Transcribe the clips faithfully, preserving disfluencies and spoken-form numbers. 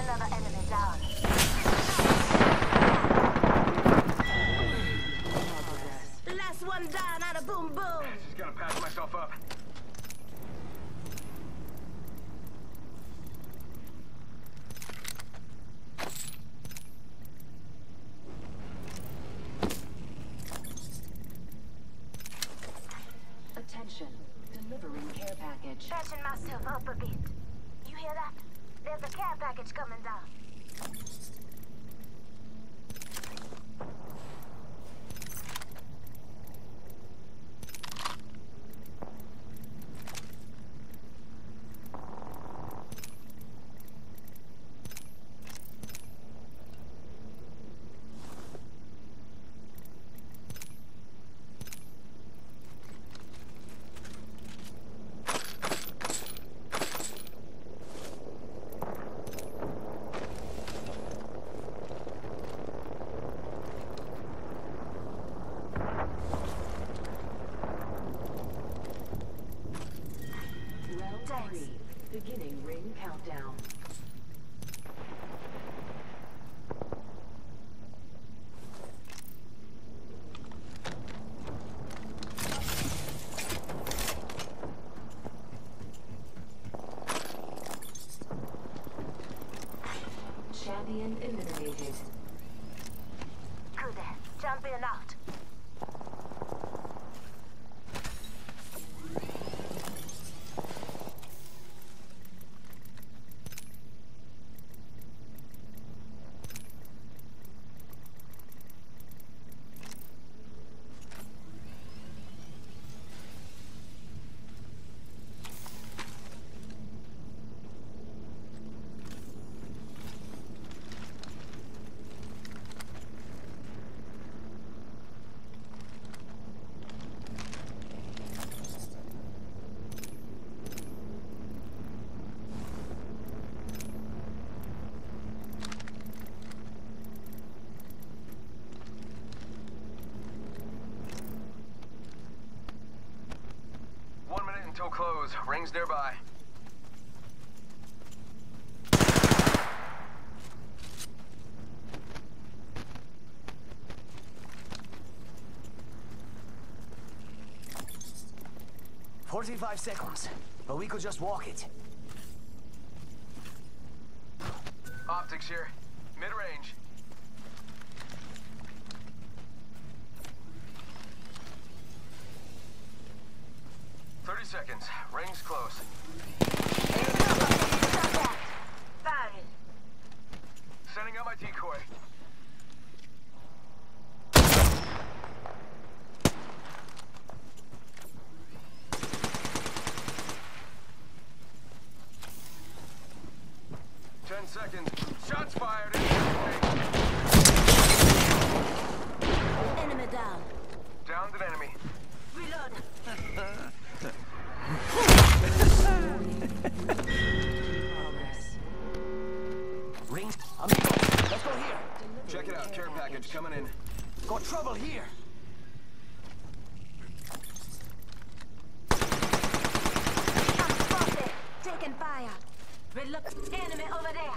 Another enemy down. Last one down out of boom boom. Just gonna patch myself up. Attention, delivering care package. Patching myself up a bit. You hear that? There's a care package coming down. Three, beginning ring countdown. Champion eliminated. Good. Champion out. Until close. Rings nearby. Forty-five seconds, but we could just walk it. Optics here. Mid-range. Thirty seconds. Rings close. Firing. Sending out my decoy. Ten seconds. Shots fired. Enemy down. Downed an enemy. Reload. Rings. Amigo, let's go here. Check it out. Care package coming in. Got trouble here. I'm spotted. Taking fire. Reload. Enemy over there.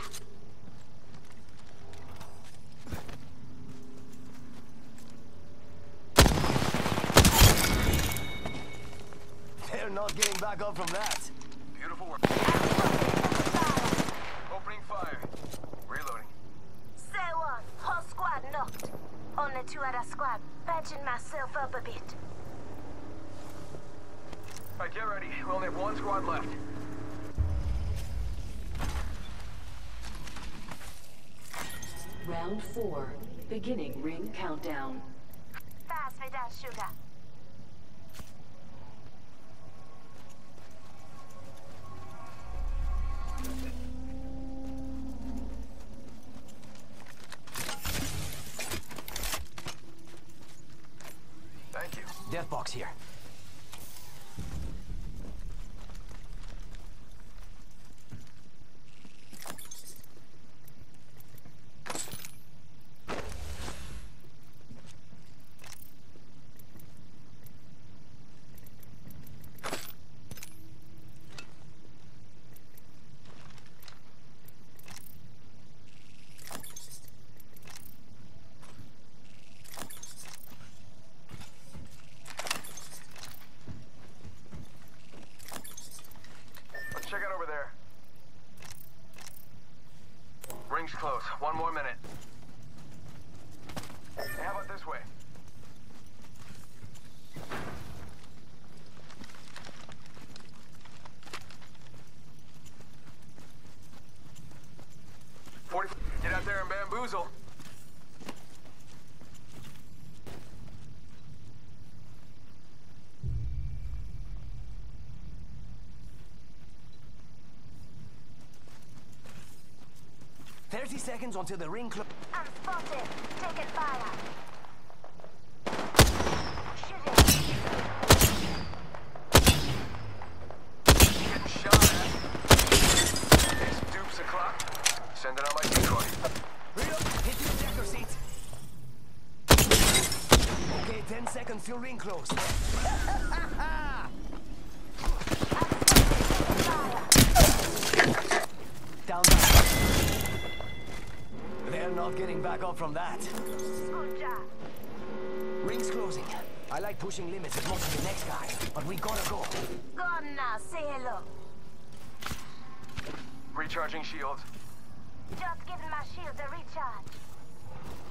They're not getting back up from that. Beautiful work. Opening fire. Reloading. Say one. Whole squad knocked. Only two other squad. Patching myself up a bit. Alright, get ready. We only have one squad left. Round four, beginning ring countdown. Fast with that sugar. Thank you. Death box here. close. One more minute. How about this way? Forty. Get out there and bamboozle. Thirty seconds until the ring closes. I'm spotted. Taking fire. Shooting. Getting shot at. This dupes a clock. Sending out my decoy. Reload. Hit the ejector seat. Okay, ten seconds till ring close. Down there. They're not getting back up from that. Good job. Ring's closing. I like pushing limits as much as the next guy, but we gotta go. Go on now. Say hello. Recharging shields. Just giving my shield a recharge.